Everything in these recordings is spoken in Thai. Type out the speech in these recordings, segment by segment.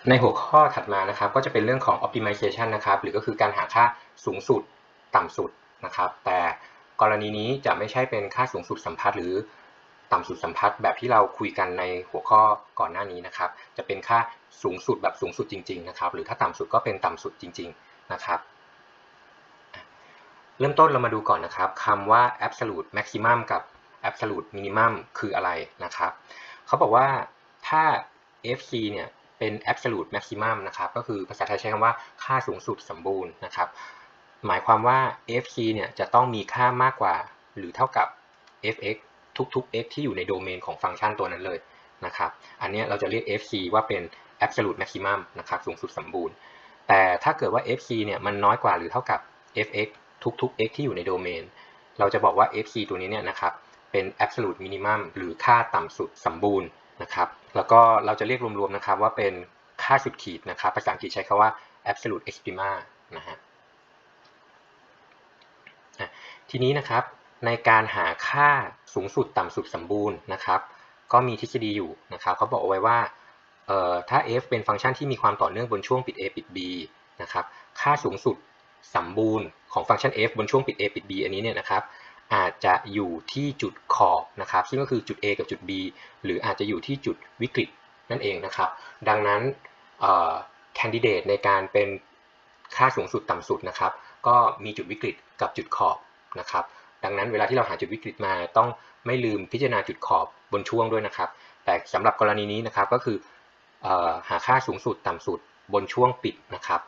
ในหัวข้อถัดมานะครับก็จะเป็นเรื่องของ optimization นะครับหรือก็คือการหาค่าสูงสุดต่ำสุดนะครับแต่กรณีนี้จะไม่ใช่เป็นค่าสูงสุดสัมพัทธ์หรือต่ำสุดสัมพัทธ์แบบที่เราคุยกันในหัวข้อก่อนหน้านี้นะครับจะเป็นค่าสูงสุดแบบสูงสุดจริงๆนะครับหรือถ้าต่ำสุดก็เป็นต่ำสุดจริงๆนะครับเริ่มต้นเรามาดูก่อนนะครับคำว่า absolute maximum กับ absolute minimum คืออะไรนะครับเขาบอกว่าถ้า fc เนี่ยเป็น absolute maximum นะครับก็คือภาษาไทยใช้คำว่าค่าสูงสุดสมบูรณ์นะครับหมายความว่า fc เนี่ยจะต้องมีค่ามากกว่าหรือเท่ากับ fx ทุกๆ x ที่อยู่ในโดเมนของฟังก์ชันตัวนั้นเลยนะครับอันนี้เราจะเรียก fc ว่าเป็น absolute maximum นะครับสูงสุดสมบูรณ์แต่ถ้าเกิดว่า fc เนี่ยมันน้อยกว่าหรือเท่ากับ fx ทุกๆ x ที่อยู่ในโดเมนเราจะบอกว่า fc ตัวนี้เนี่ยนะครับเป็น absolute minimum หรือค่าต่ำสุดสมบูรณ์นะครับแล้วก็เราจะเรียกรวมๆนะครับว่าเป็นค่าสุดขีดนะครับภาษาอังกฤษใช้คำว่า absolute extrema นะฮะทีนี้นะครับในการหาค่าสูงสุดต่ำสุดสมบูรณ์นะครับก็มีทฤษฎีอยู่นะครับเขาบอกเอาไว้ว่าถ้า f เป็นฟังก์ชันที่มีความต่อเนื่องบนช่วงปิด a ปิด b นะครับค่าสูงสุดสมบูรณ์ของฟังก์ชัน f บนช่วงปิด a ปิด b อันนี้เนี่ยนะครับอาจจะอยู่ที่จุดขอบนะครับซึ่งก็คือจุด a กับจุด b หรืออาจจะอยู่ที่จุดวิกฤตนั่นเองนะครับดังนั้นcandidate ในการเป็นค่าสูงสุดต่ำสุดนะครับก็มีจุดวิกฤตกับจุดขอบนะครับดังนั้นเวลาที่เราหาจุดวิกฤตมาต้องไม่ลืมพิจารณาจุดขอบบนช่วงด้วยนะครับแต่สำหรับกรณีนี้นะครับก็คือหาค่าสูงสุดต่ำสุดบนช่วงปิดนะครับ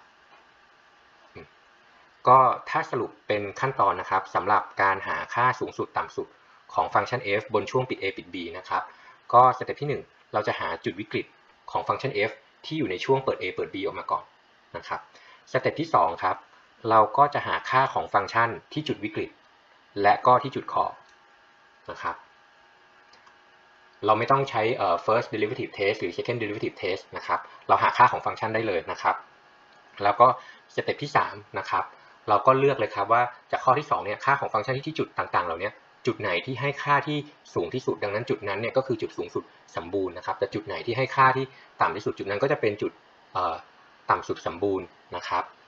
ก็ถ้าสรุปเป็นขั้นตอนนะครับสำหรับการหาค่าสูงสุดต่ำสุดของฟังก์ชัน f บนช่วงปิด a ปิด b นะครับก็สเต็ปที่1เราจะหาจุดวิกฤตของฟังก์ชัน f ที่อยู่ในช่วงเปิด a เปิด b ออกมาก่อนนะครับสเต็ปที่2ครับเราก็จะหาค่าของฟังก์ชันที่จุดวิกฤตและก็ที่จุดขอบนะครับเราไม่ต้องใช้first derivative test หรือ second derivative test นะครับเราหาค่าของฟังก์ชันได้เลยนะครับแล้วก็สเต็ปที่3นะครับเราก็เลือกเลยครับว่าจากข้อที่2เนี่ยค่าของฟังก์ชันที่จุดต่างๆเหล่านี้จุดไหนที่ให้ค่าที่สูงที่สุดดังนั้นจุดนั้นเนี่ยก็คือจุดสูงสุดสมบูรณ์นะครับแต่จุดไหนที่ให้ค่าที่ต่ำที่สุดจุดนั้นก็จะเป็นจุดต่ำสุดสมบูรณ์นะครับ